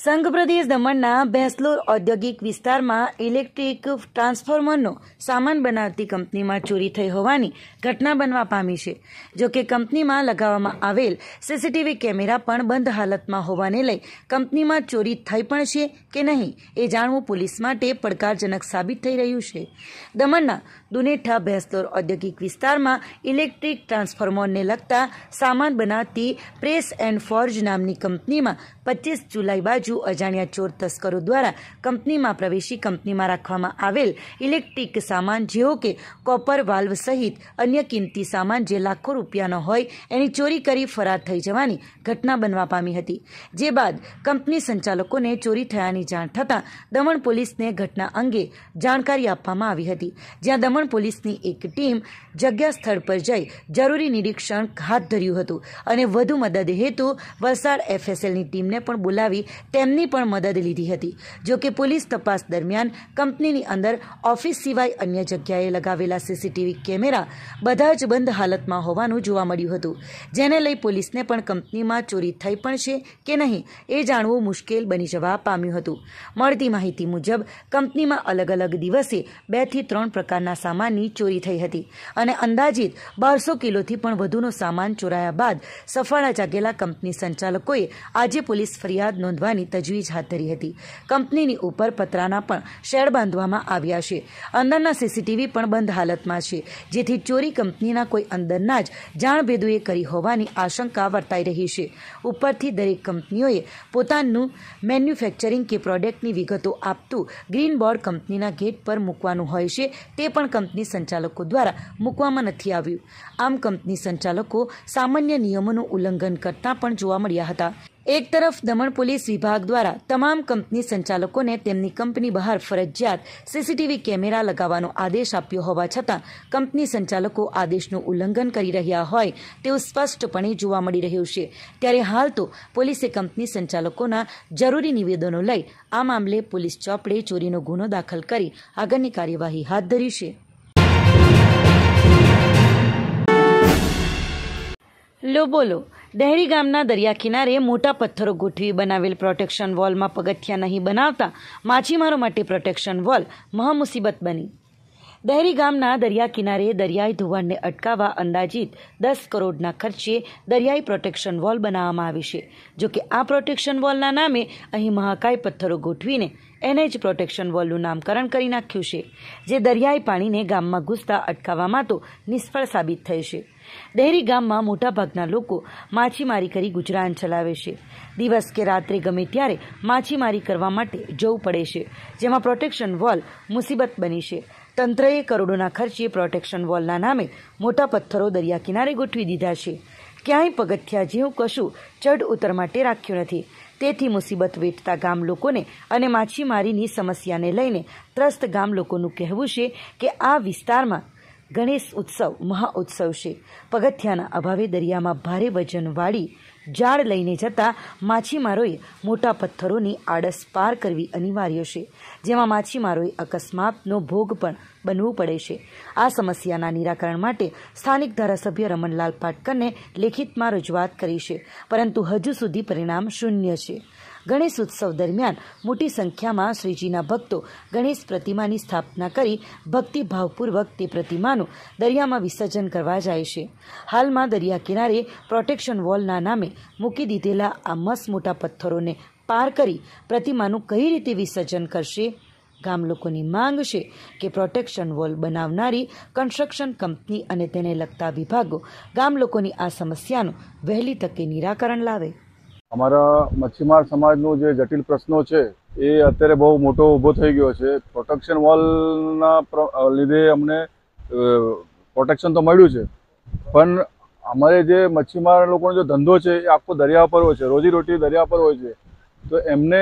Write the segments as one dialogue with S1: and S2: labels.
S1: સંઘ પ્રદેશ દમણના ભેંસલોર ઔદ્યોગિક વિસ્તારમાં ઇલેક્ટ્રિક ટ્રાન્સફોર્મરનો સામાન બનાવતી કંપનીમાં ચોરી થઈ હોવાની ઘટના બનવા પામી છે। જો કે કંપનીમાં લગાવવામાં આવેલ સીસીટીવી કેમેરા પણ બંધ હાલતમાં હોવાને લઈ કંપનીમાં ચોરી થઈ પણ છે કે નહીં એ જાણવું પોલીસ માટે પડકારજનક સાબિત થઈ રહ્યું છે। દમણના દુનેઠા ભેંસલોર ઔદ્યોગિક વિસ્તારમાં ઇલેક્ટ્રિક ટ્રાન્સફોર્મરને લગતા સામાન બનાવતી પ્રેસ એન્ડ ફોર્જ નામની કંપનીમાં 25 જુલાઈ બાજુ અજાણ્યા ચોર તસ્કરો દ્વારા કંપનીમાં પ્રવેશી કંપનીમાં રાખવામાં આવેલ ઇલેક્ટ્રિક સામાન જેવો કે કોપર વાલ્વ સહિત અન્ય કિંમતી સામાન જે લાખો રૂપિયાનો હોય એની ચોરી કરી ફરાર થઈ જવાની ઘટના બનવા પામી હતી। જે બાદ કંપની સંચાલકોને ચોરી થયાની જાણ થતાં દમણ પોલીસને ઘટના અંગે જાણકારી આપવામાં આવી હતી, જ્યાં દમણ પોલીસની એક ટીમ જગ્યા સ્થળ પર જઈ જરૂરી નિરીક્ષણ હાથ ધર્યું હતું અને વધુ મદદ હેતુ વલસાડ FSLની ટીમને પણ બોલાવી તેમની પણ મદદ લીધી હતી। જો કે પોલીસ તપાસ દરમિયાન કંપનીની અંદર ઓફિસ સિવાય અન્ય જગ્યાએ લગાવેલા સીસીટીવી કેમેરા બધા જ બંધ હાલતમાં હોવાનું જોવા મળ્યું હતું, જેને લઈ પોલીસને પણ કંપનીમાં ચોરી થઈ પણ છે કે નહીં એ જાણવું મુશ્કેલ બની જવા પામ્યું હતું। મળતી માહિતી મુજબ કંપનીમાં અલગ અલગ દિવસે 2 થી 3 પ્રકારના સામાનની ચોરી થઈ હતી અને અંદાજિત 1200 કિલોથી પણ વધુનો સામાન ચોરાયા બાદ સફાળા જાગેલા કંપની સંચાલકોએ આજે પોલીસ ફરિયાદ નોંધવાની તજવીજ હાથ ધરી હતી। કંપનીની ઉપર પતરાના પણ શેડ બાંધવામાં આવ્યા છે, અંદરના સીસીટીવી પણ બંધ હાલતમાં છે, જેથી ચોરી કંપનીના કોઈ અંદરના જ જાણભેદુએ કરી હોવાની આશંકા વર્તાઈ રહી છે। ઉપરથી દરેક કંપનીઓએ પોતાનું મેન્યુફેક્ચરિંગ કે પ્રોડક્ટની વિગતો આપતું ગ્રીન બોર્ડ કંપનીના ગેટ પર મૂકવાનું હોય છે, તે પણ કંપની સંચાલકો દ્વારા મૂકવામાં નથી આવ્યું। આમ કંપની સંચાલકો સામાન્ય નિયમોનું ઉલ્લંઘન કરતા પણ જોવા મળ્યા હતા। એક તરફ દમણ પોલીસ વિભાગ દ્વારા તમામ કંપની સંચાલકોને તેમની કંપની બહાર ફરજિયાત સીસીટીવી કેમેરા લગાવવાનો આદેશ આપ્યો હોવા છતાં કંપની સંચાલકો આદેશનું ઉલ્લંઘન કરી રહ્યા હોય તેવું સ્પષ્ટપણે જોવા મળી રહ્યું છે। ત્યારે હાલ તો પોલીસે કંપની સંચાલકોના જરૂરી નિવેદનો લઈ આ મામલે પોલીસ ચોપડે ચોરીનો ગુનો દાખલ કરી આગળની કાર્યવાહી હાથ ધરી છે। લો બોલો ડહેરી ગામના દરિયા કિનારે મોટા પથ્થરો ગોઠવી બનાવેલ પ્રોટેક્શન વોલમાં પગથિયા નહીં બનાવતા માછીમારો માટે પ્રોટેક્શન વોલ મહામુસીબત બની। ડહેરી ગામના દરિયા કિનારે દરિયાઈ ધોવાણને અટકાવવા અંદાજિત 10 કરોડના ખર્ચે દરિયાઈ પ્રોટેક્શન વોલ બનાવવામાં આવી છે। જો કે આ પ્રોટેક્શન વોલના નામે અહીં મહાકાય પથ્થરો ગોઠવીને એને જ પ્રોટેક્શન વોલનું નામકરણ કરી નાખ્યું છે, જે દરિયાઈ પાણીને ગામમાં ઘૂસતા અટકાવવામાં તો નિષ્ફળ સાબિત થઈ છે। ડહેરી ગામમાં મોટાભાગના લોકો માછીમારી કરી ગુજરાન ચલાવે છે। દિવસ કે રાત્રે ગમે ત્યારે માછીમારી કરવા માટે જવું પડે છે, જેમાં પ્રોટેક્શન વોલ મુસીબત બની છે। તંત્રએ કરોડોના ખર્ચે પ્રોટેક્શન વોલના નામે મોટા પથ્થરો દરિયા કિનારે ગોઠવી દીધા છે, ક્યાંય પગથિયા જેવું કશું ચઢ ઉતર માટે રાખ્યું નથી। તેથી મુસીબત વેઠતા ગામ લોકોને અને માછીમારીની સમસ્યાને લઈને ત્રસ્ત ગામ લોકોનું કહેવું છે કે આ વિસ્તારમાં ગણેશ ઉત્સવ મહાઉત્સવ છે। પગથિયાના અભાવે દરિયામાં ભારે વજનવાળી જાળ લઈને જતા માછીમારોએ મોટા પથ્થરોની આડસ પાર કરવી અનિવાર્ય છે, જેમાં માછીમારોએ અકસ્માતનો ભોગ પણ બનવું પડે છે। આ સમસ્યાના નિરાકરણ માટે સ્થાનિક ધારાસભ્ય રમણલાલ પાટકરને લેખિતમાં રજૂઆત કરી છે, પરંતુ હજુ સુધી પરિણામ શૂન્ય છે। ગણેશ ઉત્સવ દરમિયાન મોટી સંખ્યામાં શ્રીજીના ભક્તો ગણેશ પ્રતિમાની સ્થાપના કરી ભક્તિભાવપૂર્વક તે પ્રતિમાનું દરિયામાં વિસર્જન કરવા જાય છે। હાલમાં દરિયા કિનારે પ્રોટેક્શન વોલના નામે મૂકી દીધેલા આ મસ્ત મોટા પથ્થરોને પાર કરી પ્રતિમાનું કઈ રીતે વિસર્જન કરશે? ગામ લોકોની માંગ છે કે પ્રોટેક્શન વોલ બનાવનારી કન્સ્ટ્રક્શન કંપની અને તેને લગતા વિભાગો ગામ લોકોની આ સમસ્યાનું વહેલી તકે નિરાકરણ લાવે।
S2: અમારા મચ્છીમાર સમાજનો જે જટિલ પ્રશ્નો છે એ અત્યારે બહુ મોટો ઊભો થઈ ગયો છે। પ્રોટેક્શન વોલના લીધે અમને પ્રોટેક્શન તો મળ્યું છે, પણ અમારે જે મચ્છીમાર લોકોનો જે ધંધો છે એ આખો દરિયા પર હોય છે, રોજીરોટી દરિયા પર હોય છે, તો એમને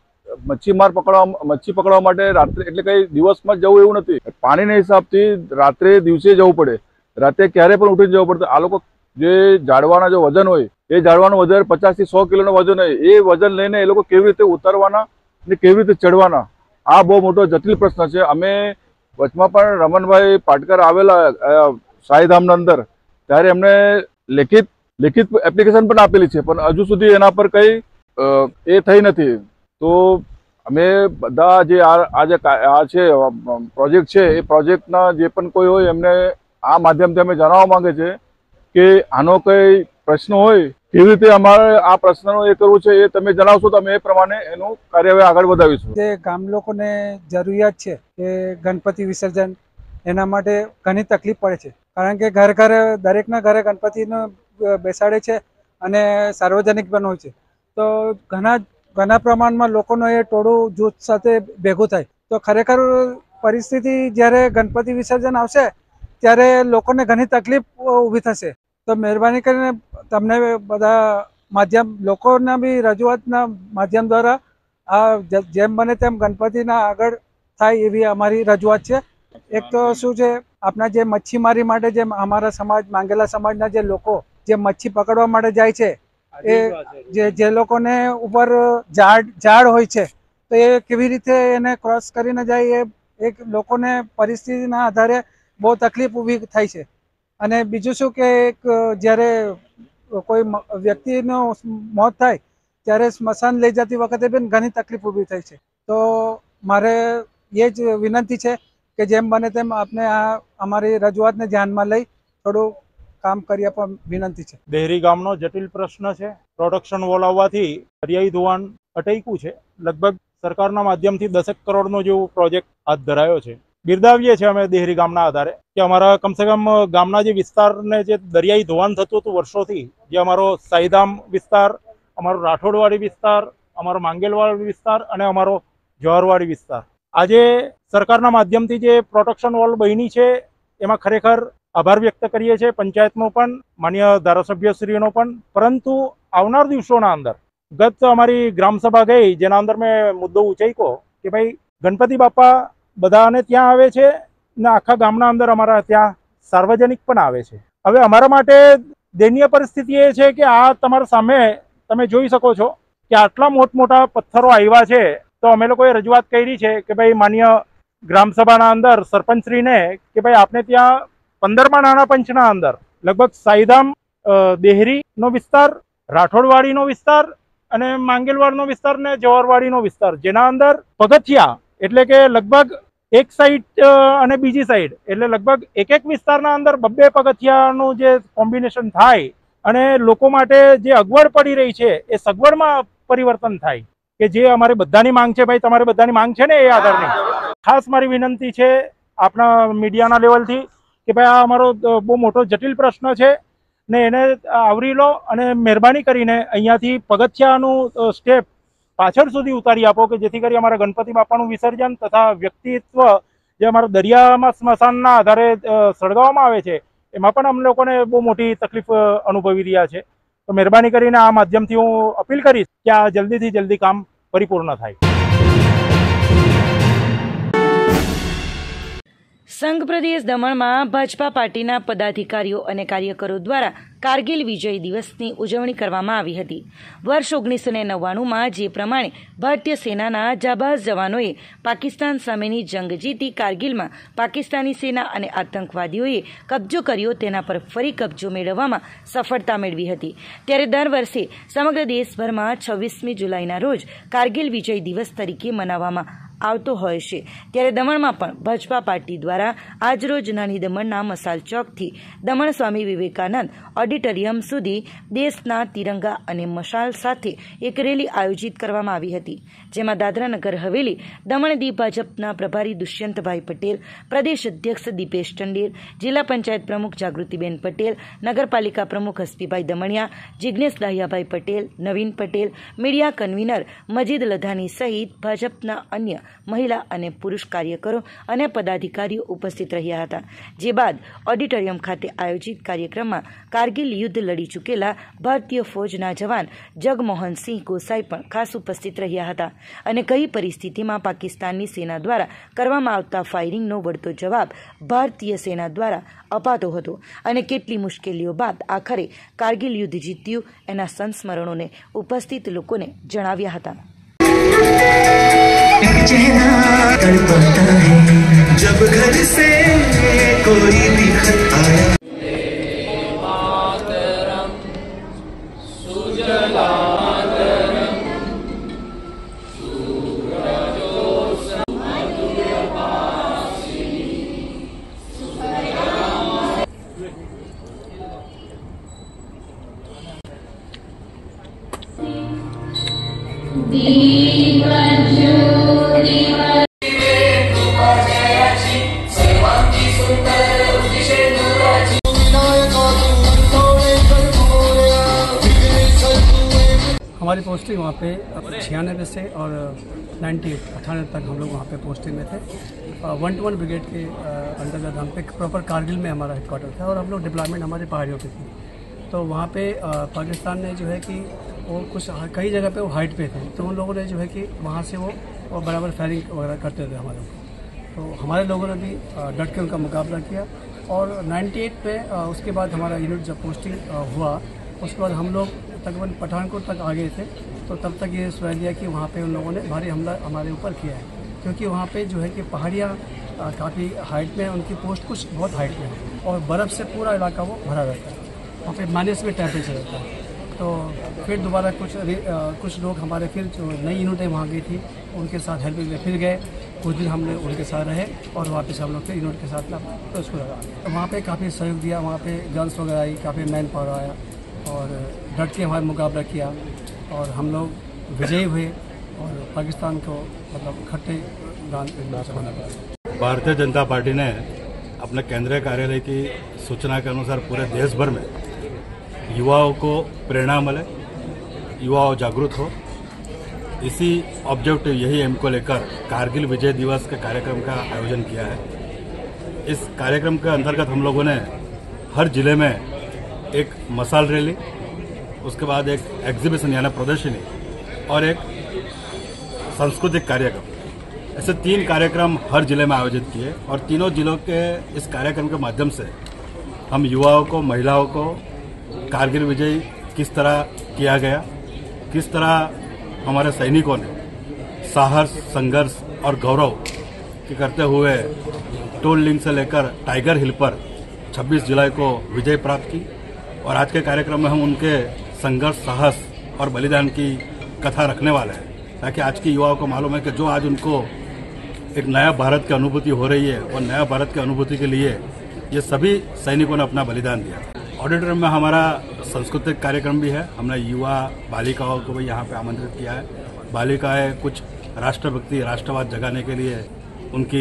S2: મચ્છી પકડવા માટે રાત્રે એટલે કંઈ દિવસમાં જવું એવું નથી, પાણીના હિસાબથી રાત્રે દિવસે જવું પડે, રાતે ક્યારે પણ ઉઠીને જવું પડતું। આ લોકો જે ઝાડવાના જો વજન હોય એ ઝાડવાનું વજન 50 થી 100 કિલોનો વજન હોય, એ વજન લઈને એ લોકો કેવી રીતે ઉતારવાના અને કેવી રીતે ચડવાના, આ બહુ મોટો જટિલ પ્રશ્ન છે। અમે વચમાં પણ રમણભાઈ પાટકર આવેલા શાહીધામના અંદર, ત્યારે એમને લેખિત એપ્લિકેશન પણ આપેલી છે, પણ હજુ સુધી એના પર કંઈ એ થઈ નથી। તો અમે બધા જે આ છે પ્રોજેક્ટ છે એ પ્રોજેક્ટના જે પણ કોઈ હોય એમને આ માધ્યમથી અમે જણાવવા માંગે છે કે આનો કઈ પ્રશ્ન હોય કેવી રીતે અમારે આ પ્રશ્નનો એ કરવું છે એ તમે જણાવશો તો અમે એ પ્રમાણે એનું કાર્યવાહી આગળ વધાવીશું.
S3: જે ગામ લોકોને જરૂરિયાત છે કે ગણપતિ વિસર્જન એના માટે ઘણી તકલીફ પડે છે, કારણ કે દરેકના ઘરે ગણપતિનો બેસાડે છે અને સાર્વજનિક પણ હોય છે. તો ઘણા પ્રમાણમાં લોકોનો એ ટોળું જૂથ સાથે ભેગું થાય તો ખરેખર પરિસ્થિતિ જ્યારે ગણપતિ વિસર્જન આવશે ત્યારે લોકોને ઘણી તકલીફ ઊભી થશે. તો મહેરબાની કરીને તમને બધા લોકોના બી રજૂઆતના માધ્યમ દ્વારા આ જેમ બને તેમ ગણપતિના આગળ થાય એવી અમારી રજૂઆત છે. એક તો શું છે, આપણા જે મચ્છીમારી માટે જે અમારા સમાજ માંગેલા સમાજના જે લોકો જે મચ્છી પકડવા માટે જાય છે એ જે લોકોને ઉપર ઝાડ હોય છે તો એ કેવી રીતે એને ક્રોસ કરીને જાય એ એક લોકોને પરિસ્થિતિના આધારે બહુ તકલીફ ઊભી થાય છે. અને બીજું શું કે જ્યારે કોઈ વ્યક્તિનું મોત થાય ત્યારે સ્મશાન લઈ જતી વખતે પણ ઘણી તકલીફ ઊભી થાય છે. તો મારે એ જ વિનંતી છે કે જેમ બને તેમ આપને આ અમારી રજૂઆતને ધ્યાનમાં લઈ થોડું કામ કરી આપવા વિનંતી છે.
S4: દેહરી ગામનો જટિલ પ્રશ્ન છે. પ્રોડક્શન વોલ આવવાથી દરિયાઈ ધોવાણ અટક્યું છે. લગભગ સરકારના માધ્યમથી 10 કરોડનો જેવો પ્રોજેક્ટ હાથ ધરાયો છે. બિરદાવીએ છીએ અમે દેહરી ગામના આધારે કે અમારા કમસે કમ ગામના જે વિસ્તારને જે દરિયાઈ ધોવાણ થતું હતું વર્ષોથી, જે અમારો સાઈધામ વિસ્તાર, અમારો રાઠોડવાડી વિસ્તાર, અમારો માંગેલવાડી વિસ્તાર અને અમારો જવાહરવાડી વિસ્તાર, આજે સરકારના માધ્યમથી જે પ્રોટેક્શન વોલ બની છે એમાં ખરેખર આભાર વ્યક્ત કરીએ છીએ, પંચાયતનો પણ, માન્ય ધારાસભ્યશ્રીનો પણ. પરંતુ આવનાર દિવસોના અંદર ગત અમારી ગ્રામસભા ગઈ જેના અંદર મેં મુદ્દો ઉચક્યો કે ભાઈ ગણપતિ બાપા બધાને ત્યાં આવે છે ને આખા ગામના અંદર અમારા ત્યાં સાર્વજનિક પણ આવે છે. હવે અમારા માટે દયનીય પરિસ્થિતિ એ છે કે આ તમારા સામે તમે જોઈ શકો છો કે આટલા મોટા પથ્થરો આવ્યા છે. તો અમે લોકોએ રજૂઆત કરી છે કે ભાઈ માન્ય ગ્રામસભાના અંદર સરપંચશ્રીને કે ભાઈ આપણે ત્યાં 15મા નાણાં પંચના અંદર લગભગ સાઈધામ દેહરીનો વિસ્તાર, રાઠોડવાડીનો વિસ્તાર અને માંગેલવાડનો વિસ્તાર ને જવાહરવાડીનો વિસ્તાર, જેના અંદર પગથિયા એટલે કે લગભગ એક સાઈડ અને બીજી સાઈડ એટલે લગભગ એક વિસ્તારના અંદર 2 પગથિયાનું જે કોમ્બિનેશન થાય અને લોકો માટે જે અગવડ પડી રહી છે એ સગવડમાં પરિવર્તન થાય, કે જે અમારે બધાની માંગ છે. ભાઈ તમારે બધાની માંગ છે ને એ આધારની. ખાસ મારી વિનંતી છે આપણા મીડિયાના લેવલથી કે ભાઈ આ અમારો બહુ મોટો જટિલ પ્રશ્ન છે ને એને આવરી લો અને મહેરબાની કરીને અહીંયાથી પગથિયાનું સ્ટેપ પાછળ સુધી ઉતારી આપો કે જેથી કરી અમારા ગણપતિ બાપાનું વિસર્જન તથા વ્યક્તિત્વ જે અમારા દરિયામાં સ્મશાનના આધારે સળગાવવામાં આવે છે એમાં પણ અમને લોકોને બહુ મોટી તકલીફ અનુભવી રહ્યા છે. તો મહેરબાની કરીને આ માધ્યમથી હું અપીલ કરીશ કે આ જલ્દીથી જલ્દી કામ પરિપૂર્ણ થાય.
S1: સંઘ પ્રદેશ દમણમાં ભાજપા પાર્ટીના પદાધિકારીઓ અને કાર્યકરો દ્વારા કારગિલ વિજય દિવસની ઉજવણી કરવામાં આવી હતી. વર્ષ 1999માં જે પ્રમાણે ભારતીય સેનાના જાબાઝ જવાનોએ પાકિસ્તાન સામેની જંગ જીતી કારગિલમાં પાકિસ્તાની સેના અને આતંકવાદીઓએ કબજો કર્યો તેના પર ફરી કબજો મેળવવામાં સફળતા મેળવી હતી. ત્યારે દર વર્ષે સમગ્ર દેશભરમાં 26મી જુલાઈના રોજ કારગિલ વિજય દિવસ તરીકે મનાવવામાં આવતો હોય છે. ત્યારે દમણમાં પણ ભાજપા પાર્ટી દ્વારા આજરોજ નાની દમણના મસાલ ચોકથી દમણ સ્વામી વિવેકાનંદ ઓડિટોરિયમ સુધી દેશના તિરંગા અને મશાલ સાથે એક રેલી આયોજિત કરવામાં આવી હતી, જેમાં દાદરાનગર હવેલી દમણ દીવ ભાજપના પ્રભારી દુષ્યંતભાઈ પટેલ, પ્રદેશ અધ્યક્ષ દીપેશ ટંડેલ, જિલ્લા પંચાયત પ્રમુખ જાગૃતિબેન પટેલ, નગરપાલિકા પ્રમુખ હસ્તીભાઈ દમણિયા, જિજ્ઞેશ દાહિયાભાઈ પટેલ, નવીન પટેલ, મીડિયા કન્વીનર મજીદ લધાની સહિત ભાજપના અન્ય મહિલા અને પુરુષ કાર્યકરો અને પદાધિકારીઓ ઉપસ્થિત રહ્યા હતા. જે બાદ ઓડિટોરિયમ ખાતે આયોજિત કાર્યક્રમમાં કારગિલ યુદ્ધ લડી ચૂકેલા ભારતીય ફૌજના જવાન જગમોહનસિંહ ગોસાઈ પણ ખાસ ઉપસ્થિત રહ્યા હતા અને કઈ પરિસ્થિતિમાં પાકિસ્તાનની સેના દ્વારા કરવામાં આવતા ફાયરિંગનો વળતો જવાબ ભારતીય સેના દ્વારા અપાતો હતો અને કેટલી મુશ્કેલીઓ બાદ આખરે કારગિલ યુદ્ધ જીત્યું એના સંસ્મરણોને ઉપસ્થિત લોકોને જણાવ્યા હતા.
S5: चेहरा तड़पता है जब घर से कोई भी खत आया. सुजलाम
S6: हमारी पोस्टिंग वहाँ पे 96 से और 98 तक हम लोग वहाँ पे पोस्टिंग में थे। 121 ब्रिगेड के अंतर्गत हम पे प्रॉपर कारगिल में हमारा हेडक्वार्टर था और हम लोग डिप्लॉयमेंट हमारी पहाड़ियों पे थी। तो वहाँ पे पाकिस्तान ने जो है कि वो कुछ कई जगह पे वो हाइट पे थे, तो उन लोगों ने जो है कि वहाँ से वो बराबर फायरिंग वगैरह करते थे हमारे ऊपर। तो हमारे लोगों ने भी डट के उनका मुकाबला किया और 98 पे उसके बाद हमारा यूनिट जब पोस्टिंग हुआ उसके बाद हम लोग तकरीबन पठानकोट तक आ गए थे। तो तब तक ये सुनाई दिया कि वहाँ पे उन लोगों ने भारी हमला हमारे ऊपर किया है, क्योंकि वहाँ पे जो है कि पहाड़ियाँ काफ़ी हाइट में है, उनकी पोस्ट कुछ बहुत हाइट में है और बर्फ़ से पूरा इलाका वो भरा रहता है। वहाँ पे माइनस में टेम्परेचर रहता है। तो फिर दोबारा कुछ लोग हमारे फिर जो नई यूनिटें वहाँ गई थी उनके साथ हेल्प के लिए फिर गए। कुछ दिन हमने उनके साथ रहे और वापस हम लोग फिर यूनिट के साथ तो उसको लगा। तो वहाँ पे काफ़ी सहयोग दिया, वहाँ पे गन्स वगैरह आई, काफ़ी मैन पावर आया और डट के हमारे मुकाबला किया और हम लोग विजयी हुए और पाकिस्तान को मतलब खट्टे बना पाए।
S7: भारतीय जनता पार्टी ने अपने केंद्रीय कार्यालय की सूचना के अनुसार पूरे देश भर में युवाओं को प्रेरणा मिले, युवाओं जागरूक हो, इसी ऑब्जेक्टिव यही एम को लेकर कारगिल विजय दिवस के कार्यक्रम का आयोजन किया है। इस कार्यक्रम के अंतर्गत हम लोगों ने हर जिले में एक मसाल रैली, उसके बाद एक एग्जीबिशन यानी प्रदर्शनी और एक सांस्कृतिक कार्यक्रम, ऐसे 3 कार्यक्रम हर जिले में आयोजित किए और तीनों जिलों के इस कार्यक्रम के माध्यम से हम युवाओं को, महिलाओं को कारगिल विजय किस तरह किया गया, किस तरह हमारे सैनिकों ने साहस, संघर्ष और गौरव के करते हुए टोल लिंक से लेकर टाइगर हिल पर 26 जुलाई को विजय प्राप्त की। और आज के कार्यक्रम में हम उनके संघर्ष, साहस और बलिदान की कथा रखने वाले हैं, ताकि आज की युवाओं को मालूम है कि जो आज उनको एक नया भारत की अनुभूति हो रही है और नया भारत की अनुभूति के लिए ये सभी सैनिकों ने अपना बलिदान दिया। ऑडिटोरियम में हमारा सांस्कृतिक कार्यक्रम भी है। हमने युवा बालिकाओं को भी यहाँ पे आमंत्रित किया है। बालिकाएं कुछ राष्ट्रभक्ति, राष्ट्रवाद जगाने के लिए उनकी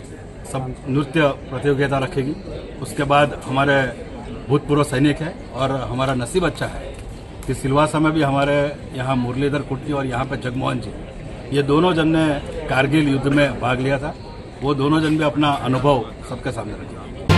S7: सब नृत्य प्रतियोगिता रखेगी। उसके बाद हमारे भूतपूर्व सैनिक हैं और हमारा नसीब अच्छा है कि सिलवासा में भी हमारे यहाँ मुरलीधर कुट्टी और यहाँ पे जगमोहन जी, ये दोनों जन ने कारगिल युद्ध में भाग लिया था। वो दोनों जन भी अपना अनुभव सबके सामने रखे।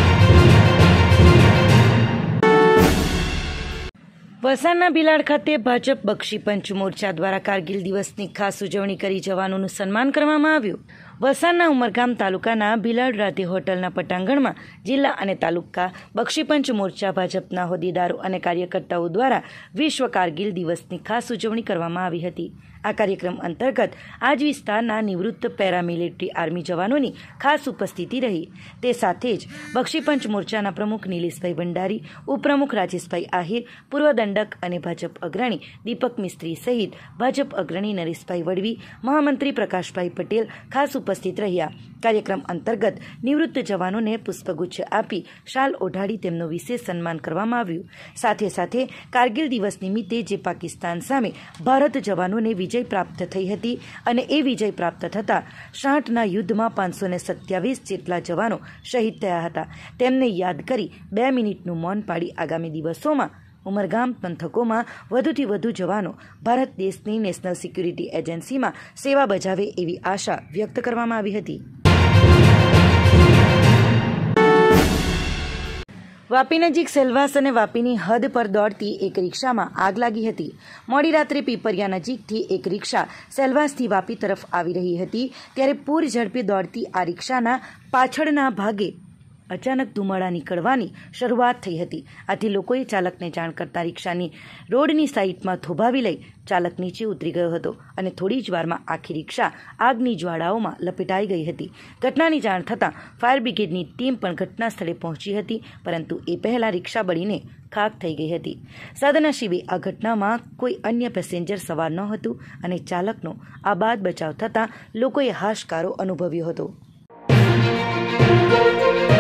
S1: વલસાડના બિલાડ ખાતે ભાજપ બક્ષી પંચ મોરચા દ્વારા કારગિલ દિવસની ખાસ ઉજવણી કરી જવાનોનું સન્માન કરવામાં આવ્યું। વલસાડના ઉમરગામ તાલુકાના બિલાડ રાધે હોટલના પટાંગણમાં જિલ્લા અને તાલુકા બક્ષી પંચ મોરચા ભાજપના હોદ્દેદારો અને કાર્યકર્તાઓ દ્વારા વિશ્વ કારગિલ દિવસની ખાસ ઉજવણી કરવામાં આવી હતી। આ કાર્યક્રમ અંતર્ગત આજ વિસ્તારના નિવૃત્ત પેરામિલિટરી આર્મી જવાનોની ખાસ ઉપસ્થિતિ રહી। તે સાથે જ બક્ષી પંચ મોરચાના પ્રમુખ નિલેશભાઈ ભંડારી, ઉપપ્રમુખ રાજેશભાઈ આહિર, પૂર્વ દંડક અને ભાજપ અગ્રણી દીપક મિસ્ત્રી સહિત ભાજપ અગ્રણી નરેશભાઈ વડવી, મહામંત્રી પ્રકાશભાઈ પટેલ ખાસ ઉપસ્થિત રહ્યા। કાર્યક્રમ અંતર્ગત નિવૃત્ત જવાનોને પુષ્પગુચ્છ આપી શાલ ઓઢાડી તેમનું વિશેષ સન્માન કરવામાં આવ્યું। સાથે સાથે કારગિલ દિવસ નિમિત્તે જે પાકિસ્તાન સામે ભારત જવાનોને વિજય પ્રાપ્ત થઈ હતી અને એ વિજય પ્રાપ્ત થતાં 60ના યુદ્ધમાં 527 જેટલા જવાનો શહીદ થયા હતા, તેમને યાદ કરી 2 મિનિટનું મૌન પાડી આગામી દિવસોમાં ઉમરગામ પંથકોમાં વધુથી વધુ જવાનો ભારત દેશની નેશનલ સિક્યુરિટી એજન્સીમાં સેવા બજાવે એવી આશા વ્યક્ત કરવામાં આવી હતી। વાપી નજીક સેલવાસ અને વાપીની હદ પર દોડતી એક રિક્ષામાં આગ લાગી હતી। મોડી રાત્રે પીપરિયા નજીકથી એક રિક્ષા સેલવાસથી વાપી તરફ આવી રહી હતી, ત્યારે પૂર ઝડપે દોડતી આ રિક્ષાના પાછળના ભાગે અચાનક ધુમાડા નીકળવાની શરૂઆત થઈ હતી। આથી લોકોએ ચાલકને જાણ કરતા રિક્ષાની રોડની સાઈડમાં થોભાવી લઈ ચાલક નીચે ઉતરી ગયો હતો અને થોડી જ વારમાં આખી રિક્ષા આગની જ્વાળાઓમાં લપેટાઈ ગઈ હતી। ઘટનાની જાણ થતાં ફાયર બ્રિગેડની ટીમ પણ ઘટના સ્થળે પહોંચી હતી, પરંતુ એ પહેલા રિક્ષા બળીને ખાક થઈ ગઈ હતી। સદનસીબે આ ઘટનામાં કોઈ અન્ય પેસેન્જર સવાર ન હતું અને ચાલકનો આબાદ બચાવ થતાં લોકોએ હાશકારો અનુભવ્યો હતો।